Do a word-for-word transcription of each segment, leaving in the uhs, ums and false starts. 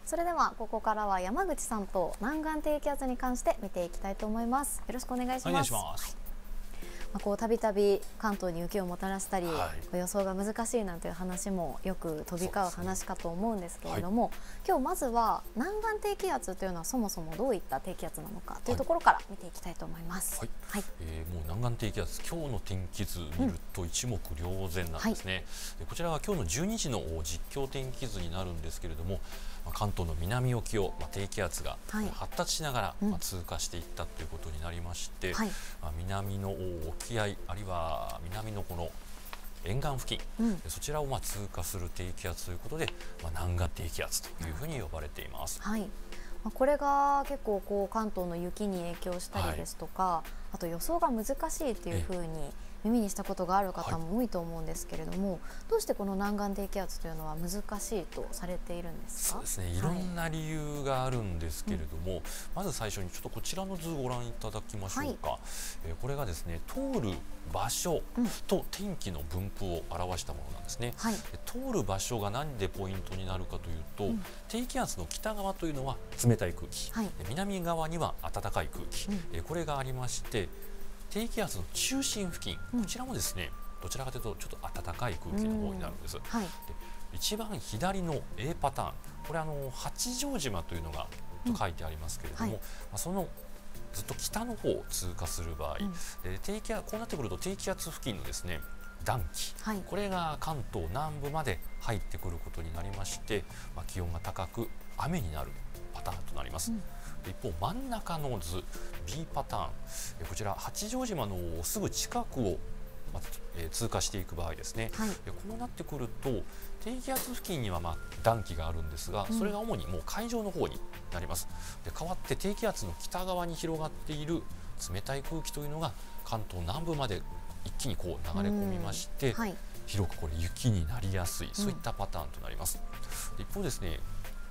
それではここからは山口さんと南岸低気圧に関して見ていきたいと思います。よろしくお願いします。 お願いします。 はい、まあ、こうたびたび関東に雪をもたらしたり、 はい、 予想が難しいなんていう話もよく飛び交う話かと思うんですけれども、ね、はい、今日まずは南岸低気圧というのはそもそもどういった低気圧なのかというところから見ていきたいと思います。 はいはい、えー、もう南岸低気圧、今日の天気図見ると一目瞭然なんですね。うん、はい、こちらは今日のじゅうにじの実況天気図になるんですけれども、関東の南沖を、まあ、低気圧が発達しながら、はい、まあ、通過していったということになりまして、はい、まあ、南の沖合あるいは南のこの沿岸付近、うん、そちらをまあ通過する低気圧ということで、まあ、南岸低気圧というふうに呼ばれています。 はい、これが結構こう関東の雪に影響したりですとか、はい、あと予想が難しいというふうに耳にしたことがある方も多いと思うんですけれども、はい、どうしてこの南岸低気圧というのは難しいとされているんですか？ そうですね、いろんな理由があるんですけれども、はい、まず最初にちょっとこちらの図をご覧いただきましょうか。はい、えー、これがですね、通る場所と天気の分布を表したものなんですね。はい、通る場所が何でポイントになるかというと、うん、低気圧の北側というのは冷たい空気、はい、南側には暖かい空気、うん、えー、これがありまして、低気圧の中心付近、こちらもですね、うん、どちらかというとちょっと暖かい空気の方になるんです。はい、で一番左の A パターン、これあの八丈島というのがと書いてありますけれども、うん、はい、まあ、そのずっと北の方を通過する場合、うん、で低気圧こうなってくると低気圧付近のですね暖気、はい、これが関東南部まで入ってくることになりまして、まあ、気温が高く雨になるパターンとなります。うん、一方真ん中の図 B パターン、こちら八丈島のすぐ近くを、まあえー、通過していく場合ですね、はい、こうなってくると低気圧付近にはまあ暖気があるんですが、それが主にもう海上の方になります。で代わって低気圧の北側に広がっている冷たい空気というのが関東南部まで一気にこう流れ込みまして、はい、広くこれ雪になりやすい、そういったパターンとなります。うん、一方ですね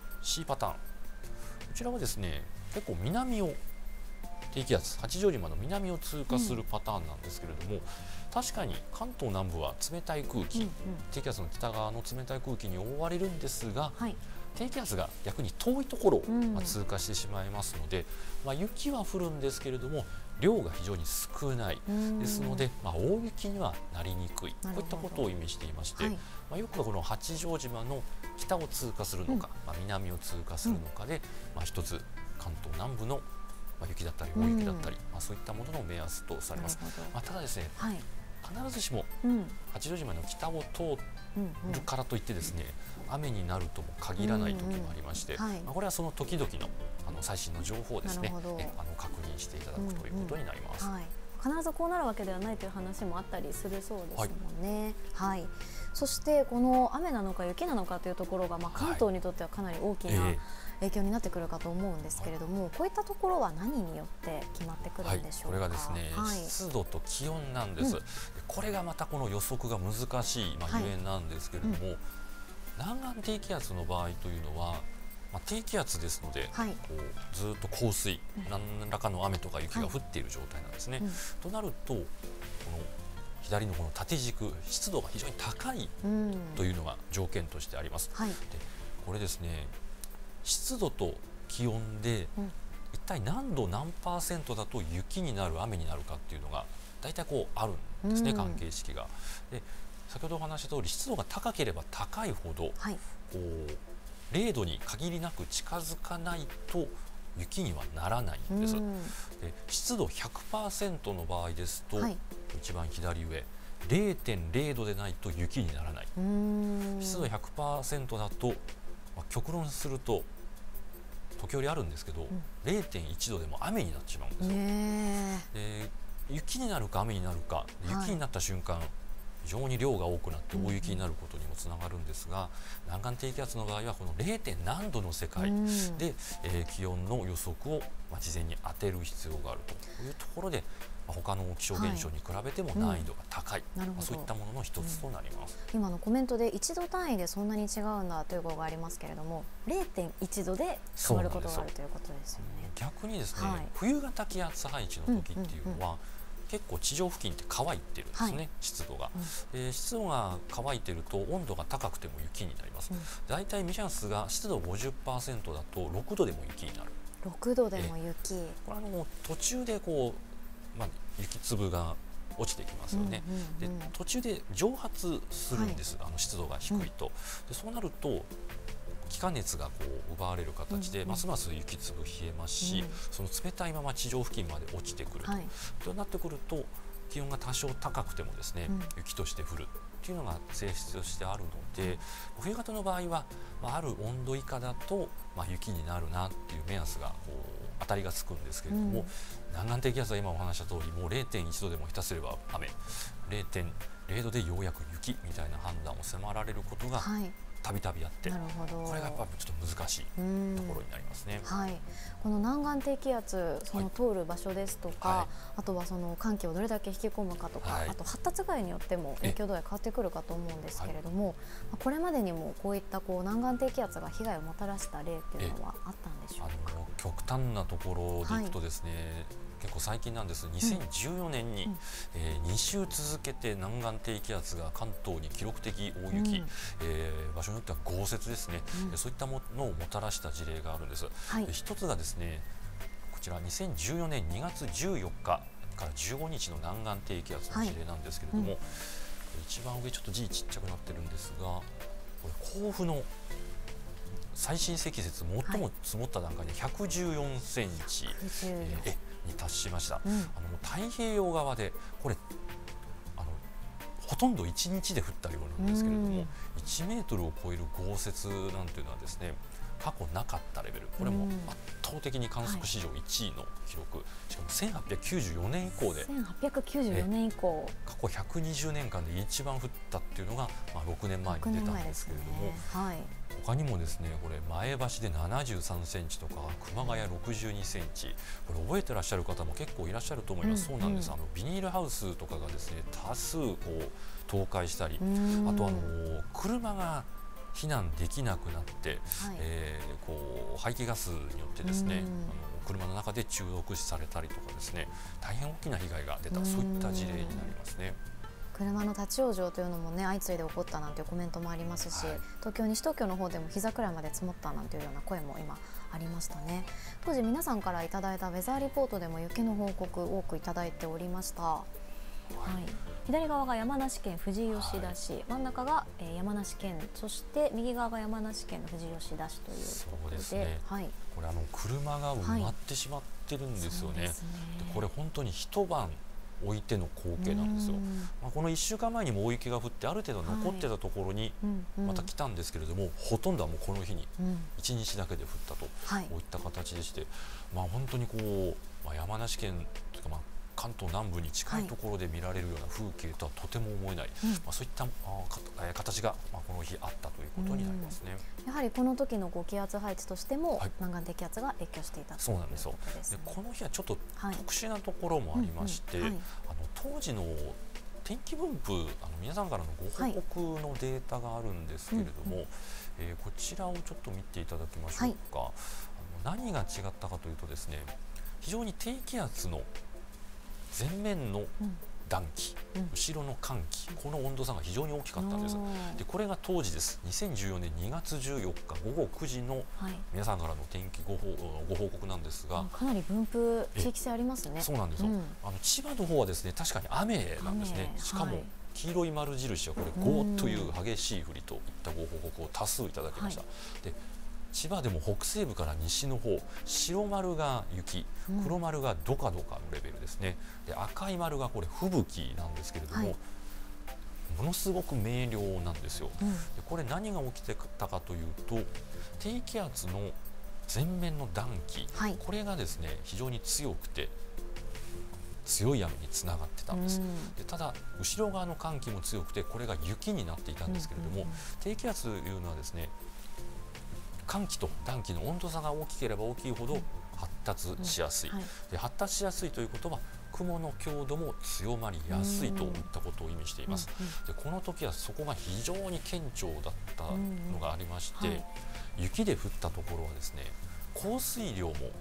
C パターン、こちらはですね結構南を低気圧八丈島の南を通過するパターンなんですけれども、うん、確かに関東南部は冷たい空気、うんうん、低気圧の北側の冷たい空気に覆われるんですが、はい、低気圧が逆に遠いところを、まあ、通過してしまいますので、まあ、雪は降るんですけれども量が非常に少ないですので、まあ、大雪にはなりにくい、こういったことを意味していまして、はい、まあ、よくこの八丈島の北を通過するのか、うん、まあ、南を通過するのかで、うん、まあ、一つ関東南部の雪だったり大雪だったり、うん、まあ、そういったものの目安とされます。まあ、ただですね、はい、必ずしも八丈島の北を通るからといってですね、うんうん、雨になるとも限らない時もありまして、うんうん、はい、まあ、これはその時々のあの最新の情報をですね、えあの確認していただくということになります。 うんうん、はい、必ずこうなるわけではないという話もあったりするそうですもんね。はい、はい、そしてこの雨なのか雪なのかというところが、まあ、関東にとってはかなり大きな、はい、えー影響になってくるかと思うんですけれども、はい、こういったところは何によって決まってくるんでしょうか？はい、これがですね、はい、湿度と気温なんです。うん、これがまたこの予測が難しい、まあ、ゆえんなんですけれども、はい、うん、南岸低気圧の場合というのは、まあ、低気圧ですので、はい、こうずっと降水、うん、何らかの雨とか雪が降っている状態なんですね。はい、うん、となるとこの左のこの縦軸、湿度が非常に高いというのが条件としてあります。はい、でこれですね、湿度と気温で、うん、一体何度何パーセントだと雪になる雨になるかっていうのが大体こうあるんですね、うん、関係式が。で先ほどお話した通り湿度が高ければ高いほど、はい、こうれいどに限りなく近づかないと雪にはならないんです。うん、で湿度 ひゃくパーセント の場合ですと、はい、一番左上 れいてんれいどでないと雪にならない。うん、湿度 ひゃくパーセント だと、まあ、極論すると時折あるんですけど、うん、れいてんいちどでも雨になっちまうんですよ。で雪になるか雨になるか、雪になった瞬間、はい、非常に量が多くなって大雪になることにもつながるんですが、うん、南岸低気圧の場合はこの れいてん何度の世界で、うん、えー、気温の予測を、まあ、事前に当てる必要があるというところで、まあ、他の気象現象に比べても難易度が高い、はい、うん、まあ、そういったものの一つとなります。 うん、今のコメントでいちど単位でそんなに違うんだということがありますけれども、れいてんいちどで変わることがあるということですよね。 逆にですね、はい、冬型気圧配置の時っていうのは、うんうんうん、 結構地上付近って乾いてるんですね、はい、湿度が、うん、で湿度が乾いてると温度が高くても雪になります。だいたい目安が湿度 ごじゅっパーセント だとろくどでも雪になる。 ろくどでも雪。 これあの途中でこう、まあ、雪粒が落ちてきますよね、うんうんうん、で途中で蒸発するんです、はい、あの湿度が低いと、うん、でそうなると気化熱がこう奪われる形で、うんうん、ますます雪粒冷えますし、うん、その冷たいまま地上付近まで落ちてくると、はい、となってくると気温が多少高くてもですね、うん、雪として降るっていうのが性質としてあるので、うん、冬型の場合は、まあ、ある温度以下だと、まあ、雪になるなっていう目安がこう当たりがつくんですけれども、うん、南岸低気圧は今お話した通りもう れいてんいちどでも下手すれば雨 れいてんれいどでようやく雪みたいな判断を迫られることが、はい、たびたびあって、なるほど、これがやっぱりちょっと難しいところになりますね。 はい、この南岸低気圧、その通る場所ですとか、はい、あとはその寒気をどれだけ引き込むかとか、はい、あと発達具合によっても影響度合い変わってくるかと思うんですけれども、これまでにもこういったこう南岸低気圧が被害をもたらした例っていうのはあったんでしょうか。 あの極端なところでいくとですね、はい、結構最近なんです。にせんじゅうよねんに、うんえー、に週続けて南岸低気圧が関東に記録的大雪、うんえー、場所によっては豪雪ですね、うん、そういったものをもたらした事例があるんです、はい、で一つがですねこちらにせんじゅうよねんにがつじゅうよっかからじゅうごにちの南岸低気圧の事例なんですけれども、はいうん、一番上ちょっと字ちっちゃくなってるんですが、これ甲府の最新積雪最も積もった段階でひゃくじゅうよんセンチ、はいえー、に達しました、うん、あの太平洋側でこれあのほとんどいちにちで降った量なんですけれども、うん、いちメートルを超える豪雪なんていうのはですね過去なかったレベル、これも圧倒的に観測史上いちいの記録、はい、しかもせんはっぴゃくきゅうじゅうよねん以降でせんはっぴゃくきゅうじゅうよねん以降過去ひゃくにじゅうねんかんで一番降ったっていうのが、まあ、ろくねんまえに出たんですけれども、ねはい、他にもですねこれ前橋でななじゅうさんセンチとか熊谷ろくじゅうにセンチ、これ覚えてらっしゃる方も結構いらっしゃると思います、うん、そうなんです、あのビニールハウスとかがですね多数こう倒壊したり、あとあの車が避難できなくなって、はいえー、こう排気ガスによってですね、あの車の中で中毒死されたりとかですね大変大きな被害が出た、そういった事例になりますね。 車の立ち往生というのもね相次いで起こったなんていうコメントもありますし、はい、東京西東京の方でも膝くらいまで積もったなんていうような声も今ありましたね。当時皆さんからいただいたウェザーリポートでも雪の報告多くいただいておりました。はいはい、左側が山梨県富士吉田市、はい、真ん中が、えー、山梨県、そして右側が山梨県の富士吉田市ということで、そうですね、はい、 これあの車が埋まってしまってるんですよね。はい、でこれ本当に一晩置いての光景なんですよ。まあ、このいっしゅうかんまえにも大雪が降ってある程度残ってたところにまた来たんですけれども、はいうんうん、ほとんどはもうこの日にいちにちだけで降ったと、はい、こういった形でして、まあ、本当にこう、まあ、山梨県というか、まあ関東南部に近いところで見られるような風景とはとても思えない、はいまあ、そういったあか形が、まあ、この日あったということになりますね。 やはりこの時のこう気圧配置としても、はい、南岸低気圧が影響していたということですね。そうなんですよ。でこの日はちょっと特殊なところもありまして、あの当時の天気分布、あの皆さんからのご報告のデータがあるんですけれども、はいえー、こちらをちょっと見ていただきましょうか。はい、あの何が違ったかというとですね、非常に低気圧の前面の暖気、うん、後ろの寒気、この温度差が非常に大きかったんです。でこれが当時です。にせんじゅうよねんにがつじゅうよっかごごくじの皆さんからの天気ご報、ご報告なんですが、 かなり分布地域性ありますね。 そうなんですよ、うん、あの千葉の方はですね確かに雨なんですね。しかも、はい、黄色い丸印はこれゴーという激しい降りといったご報告を多数いただきました。はい、で千葉でも北西部から西の方、白丸が雪、黒丸がドカドカのレベルですね。で赤い丸がこれ吹雪なんですけれども、はい、ものすごく明瞭なんですよ。うん、でこれ何が起きてたかというと、低気圧の前面の暖気、はい、これがですね非常に強くて強い雨につながってたんです。でただ後ろ側の寒気も強くてこれが雪になっていたんですけれども、うんうんうん、低気圧というのはですね寒気と暖気の温度差が大きければ大きいほど発達しやすい、うんはい、で発達しやすいということは雲の強度も強まりやすいといったことを意味しています。でこの時はそこが非常に顕著だったのがありまして、はい、雪で降ったところはですね降水量も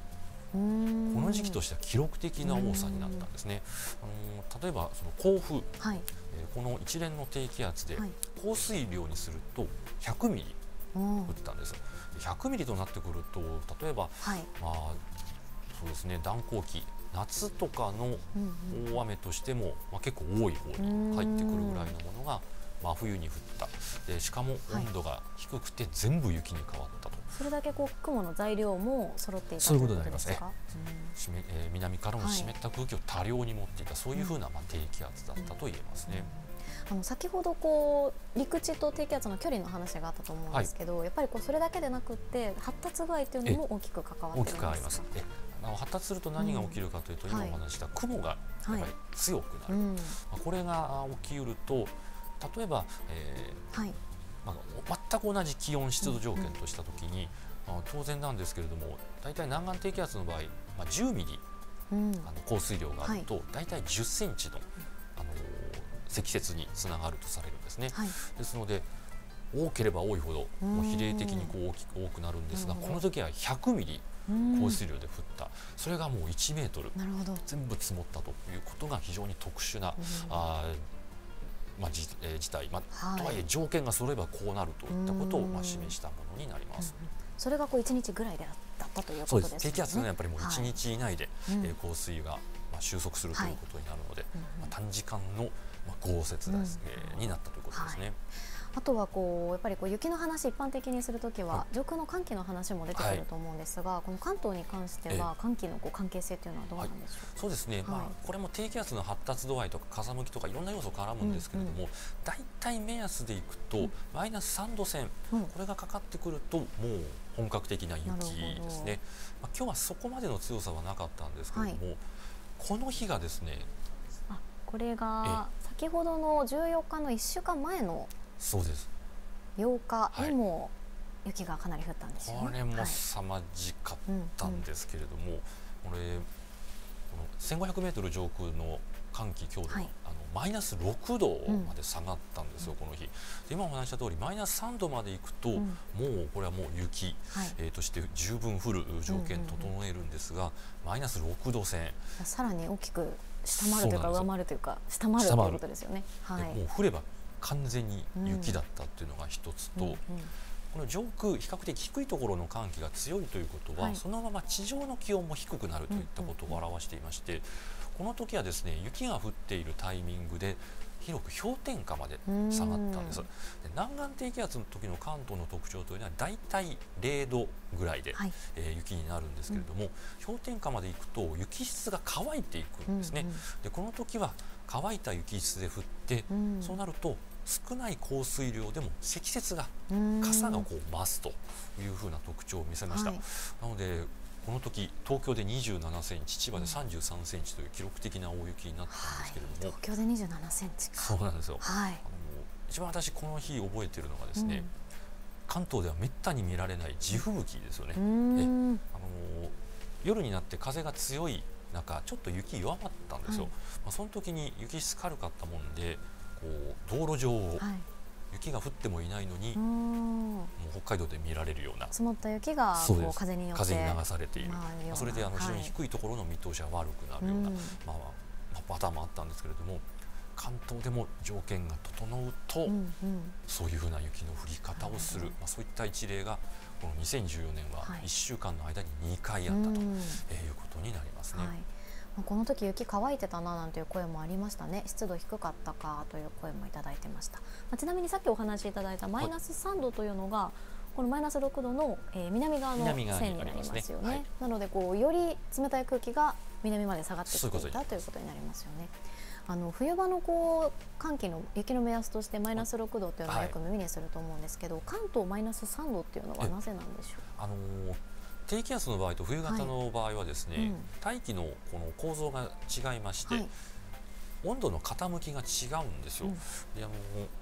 この時期としては記録的な多さになったんですね。あの例えばその甲府、はい、えー、この一連の低気圧で降水量にするとひゃくミリ降ったんです。ひゃくミリとなってくると、例えば、はい、まあそうですね、暖冬期夏とかの大雨としても、まあ、結構多い方に入ってくるぐらいのものが真冬に降った。でしかも温度が低くて全部雪に変わったと、はい、 それだけこう雲の材料も揃っていたそういうことになりますね。 うん、 えー、南からの湿った空気を多量に持っていた、はい、そういうふうな、まあ、低気圧だったと言えますね。 うん、あの先ほどこう陸地と低気圧の距離の話があったと思うんですけど、はい、やっぱりこうそれだけでなくって発達具合というのも大きく関わっているんですか？大きくあります。えあの発達すると何が起きるかというと、うん、今お話した雲がやっぱり強くなる、はい、うん、これが起きうると、例えば、えーはい、まあ、全く同じ気温湿度条件としたときに、うんうん、まあ、当然なんですけれども、大体南岸低気圧の場合、まあ、じゅうミリ、うん、あの降水量があると、はい、大体じゅっセンチの、あのー、積雪につながるとされるんですね。はい、ですので多ければ多いほどもう比例的にこう大きく多くなるんですが、この時はひゃくミリ降水量で降った、それがもういちメートル全部積もったということが非常に特殊な、あまあ、じえー、事態、まあ、はい、とはいえ条件が揃えばこうなるといったことをまあ示したものになります。 うんうん、それがこういちにちぐらいでだったということですね。 低気圧がやっぱりもういちにち以内で、はい、えー、降水がまあ収束するということになるので、はい、まあ、短時間のまあ豪雪です、うん、えー、になったということですね。はい、 あとはこうやっぱりこう雪の話、一般的にするときは、はい、上空の寒気の話も出てくると思うんですが、はい、この関東に関しては寒気のこう関係性というのはどうなんでしょうか？ はい、そうですね、はい、まあ、これも低気圧の発達度合いとか風向きとかいろんな要素絡むんですけれども、大体、うんうん、目安でいくと、うん、マイナスさんど線、うん、これがかかってくるともう本格的な雪ですね。まあ、今日はそこまでの強さはなかったんですけれども、はい、この日がですね、 あ、これが先ほどのじゅうよっかのいっしゅうかんまえの、 そうです、 ようかにも雪がかなり降ったんですよね。 これも凄まじかったんですけれども、はい、うんうん、これこのせんごひゃくメートル上空の寒気強度が、はい、あのマイナスろくどまで下がったんですよ、うん、この日で。今お話した通りマイナスさんどまでいくと、うん、もうこれはもう雪、はい、えー、として十分降る条件整えるんですが、うんうんうん、マイナスろくど線、 さらに大きく下回るというか上回るというか下回るということですよね。 はい、もう降れば完全に雪だったっていうのが一つと、うんうんうん、この上空比較的低いところの寒気が強いということは、はい、そのまま地上の気温も低くなるといったことを表していまして、うんうんうん、この時はですね、雪が降っているタイミングで広く氷点下まで下がったんです。で、南岸低気圧の時の関東の特徴というのはだいたいれいどぐらいで、はい、えー、雪になるんですけれども、うん、氷点下まで行くと雪質が乾いていくんですね。うんうん、でこの時は乾いた雪質で降って、うん、そうなると少ない降水量でも積雪が傘がこう増すというふうな特徴を見せました。はい、なのでこの時東京でにじゅうななセンチ、千葉でさんじゅうさんセンチという記録的な大雪になったんですけれども、はい、 東京でにじゅうななセンチか。 そうなんですよ。はい、あの一番私この日覚えているのがですね、うん、関東ではめったに見られない地吹雪ですよね。で、あの夜になって風が強い中ちょっと雪弱まったんですよ。はい、まあ、その時に雪質軽かったもんでこう道路上を、はい、雪が降ってもいないのにもう北海道で見られるような積もった雪がこう風によって風に流されている、まあ、それであの非常に低いところの見通しが悪くなるような、はい、まあ、まあ、パターンもあったんですけれども、関東でも条件が整うと、うんうん、そういうふうな雪の降り方をする、まあ、そういった一例がこのにせんじゅうよねんはいっしゅうかんの間ににかいあったということになりますね。はい、 この時雪乾いてたななんていう声もありましたね。湿度低かったかという声もいただいてました。まあ、ちなみにさっきお話しいただいたマイナスさんどというのが、はい、このマイナスろくどの、えー、南側の線になりますよね。はい、なのでこうより冷たい空気が南まで下がってきていたということになりますよね。あの冬場のこう寒気の雪の目安としてマイナスろくどというのはよく耳にすると思うんですけど、はい、関東マイナスさんどっていうのはなぜなんでしょう。 あのー低気圧の場合と冬型の場合はですね、はい、うん、大気のこの構造が違いまして、はい、温度の傾きが違うんですよ。うん、であの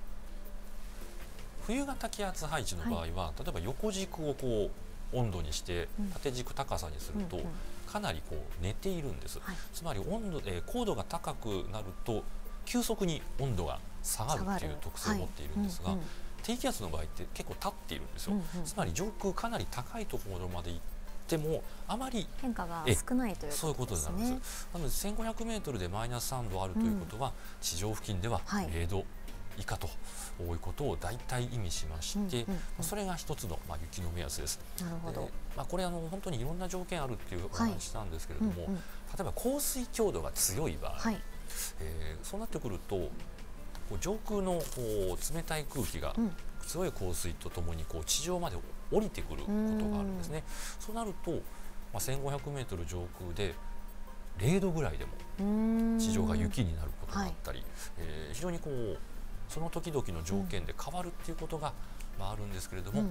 冬型気圧配置の場合は、はい、例えば横軸をこう温度にして縦軸高さにすると、うんうんうん、かなりこう寝ているんです。はい、つまり温度、えー、高度が高くなると急速に温度が下がるという特性を持っているんですが、低気圧の場合って結構立っているんですよ。うんうん、つまり上空かなり高いところまで行っててもあまり変化が少ないというそういうことになるんです。なのでせんごひゃくメートルでマイナスさんどあるということは、うん、地上付近ではれいど以下ということを大体意味しまして、それが一つの、まあ、雪の目安です。 なるほど。 まあ、これあの本当にいろんな条件あるっていうお話なんですけれども、はい、うんうん、例えば降水強度が強い場合、はい、えー、そうなってくるとこう上空のこう冷たい空気が強い降水とともにこう地上まで降りてくることがあるんですね。そうなると、まあ、せんごひゃくメートル上空でれいどぐらいでも地上が雪になることがあったり、はい、えー、非常にこうその時々の条件で変わるっていうことが、まあ、あるんですけれども、うん、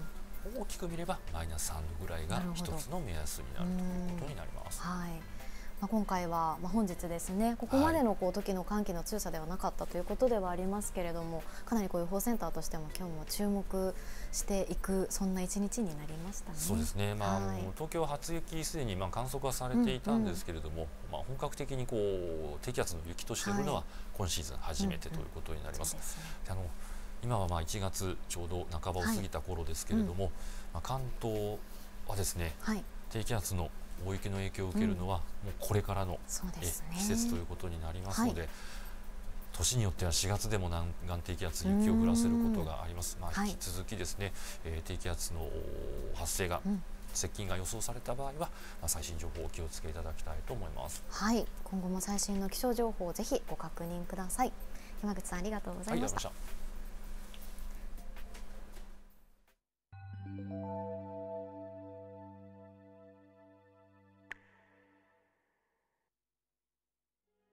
大きく見ればマイナスさんどぐらいが一つの目安になるということになります。 はい、まあ、今回は、まあ、本日ですね、ここまでのこう時の寒気の強さではなかったということではありますけれども、かなりこう予報センターとしても今日も注目していくそんな一日になりましたね。 そうですね、まあ、はい、あの東京は初雪すでにまあ観測はされていたんですけれども、うんうん、まあ、本格的にこう低気圧の雪として降るのは今シーズン初めてということになります。あの今はまあいちがつちょうど半ばを過ぎた頃ですけれども、はい、うん、まあ、関東はですね、はい、低気圧の大雪の影響を受けるのはもうこれからの、うん、え季節ということになりますので、はい、年によってはしがつでも南岸低気圧雪を降らせることがあります。まあ、引き続きですね、はい、えー、低気圧の発生が、うん、接近が予想された場合は、まあ、最新情報をお気をつけいただきたいと思います。 はい、今後も最新の気象情報をぜひご確認ください。山口さん、ありがとうございました。はい、